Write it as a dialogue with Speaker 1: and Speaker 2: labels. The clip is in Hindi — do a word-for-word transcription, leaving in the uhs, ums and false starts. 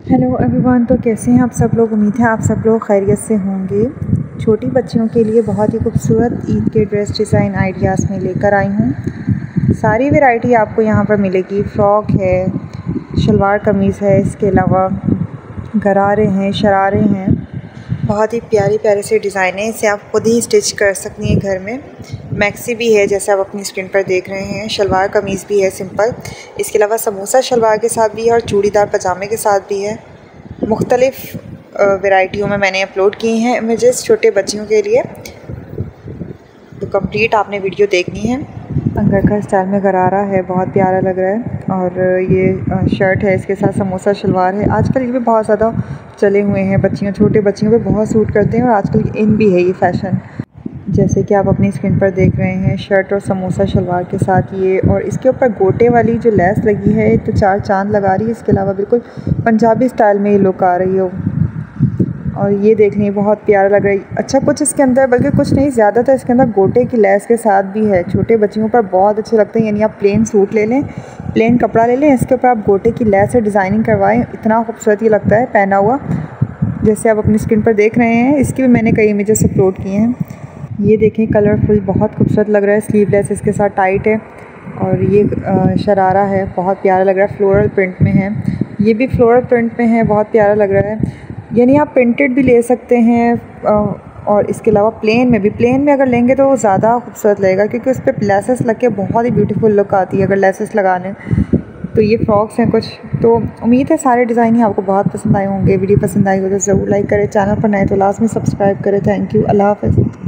Speaker 1: हेलो एवरीवन, तो कैसे हैं आप सब लोग। उम्मीद है आप सब लोग खैरियत से होंगे। छोटी बच्चियों के लिए बहुत ही खूबसूरत ईद के ड्रेस डिज़ाइन आइडियाज़ में लेकर आई हूँ। सारी वैरायटी आपको यहाँ पर मिलेगी। फ़्रॉक है, शलवार कमीज़ है, इसके अलावा गरारे हैं, शरारे हैं। बहुत ही प्यारी प्यारे से डिज़ाइन है। इसे आप खुद ही स्टिच कर सकती हैं घर में। मैक्सी भी है जैसे आप अपनी स्क्रीन पर देख रहे हैं। शलवार कमीज़ भी है सिंपल। इसके अलावा समोसा शलवार के साथ भी है और चूड़ीदार पजामे के साथ भी है। मुख्तलिफ़ वैरायटियों में मैंने अपलोड किए हैं इमेजेस छोटे बच्चियों के लिए। तो कंप्लीट आपने वीडियो देखनी है। अंगरखा स्टाइल में गरारा है, बहुत प्यारा लग रहा है। और ये शर्ट है, इसके साथ समोसा शलवार है। आजकल ये भी बहुत ज़्यादा चले हुए हैं, बच्चियों छोटे बच्चियों पे बहुत सूट करते हैं और आजकल इन भी है ये फ़ैशन। जैसे कि आप अपनी स्क्रीन पर देख रहे हैं, शर्ट और समोसा शलवार के साथ ये, और इसके ऊपर गोटे वाली जो लेस लगी है तो चार चांद लगा रही है। इसके अलावा बिल्कुल पंजाबी स्टाइल में ये लुक आ रही हो। और ये देख लें, बहुत प्यारा लग रहा है। अच्छा, कुछ इसके अंदर, बल्कि कुछ नहीं, ज़्यादातर इसके अंदर गोटे की लेस के साथ भी है। छोटे बच्चियों पर बहुत अच्छे लगते हैं। यानी आप प्लेन सूट ले लें, प्लेन कपड़ा ले लें, इसके ऊपर आप गोटे की लेस से डिज़ाइनिंग करवाएं, इतना खूबसूरत ये लगता है पहना हुआ। जैसे आप अपनी स्क्रीन पर देख रहे हैं, इसकी भी मैंने कई इमेजेस अपलोड किए हैं। ये देखें, कलरफुल बहुत खूबसूरत लग रहा है। स्लीवलेस इसके साथ टाइट है। और ये शरारा है, बहुत प्यारा लग रहा है, फ्लोरल प्रिंट में है। ये भी फ्लोरल प्रिंट में है, बहुत प्यारा लग रहा है। यानी आप प्रिंटेड भी ले सकते हैं और इसके अलावा प्लेन में भी। प्लेन में अगर लेंगे तो वो ज़्यादा खूबसूरत लगेगा, क्योंकि उस पर लेसेस लग के बहुत ही ब्यूटीफुल लुक आती है अगर लेसेस लगा लें। तो ये फ्रॉक्स हैं कुछ। तो उम्मीद है सारे डिज़ाइन ही आपको बहुत पसंद आए होंगे। वीडियो पसंद आई हो तो ज़रूर लाइक करें, चैनल पर नए तो लाजमी सब्सक्राइब करें। थैंक यू, अल्लाह हाफ़िज़।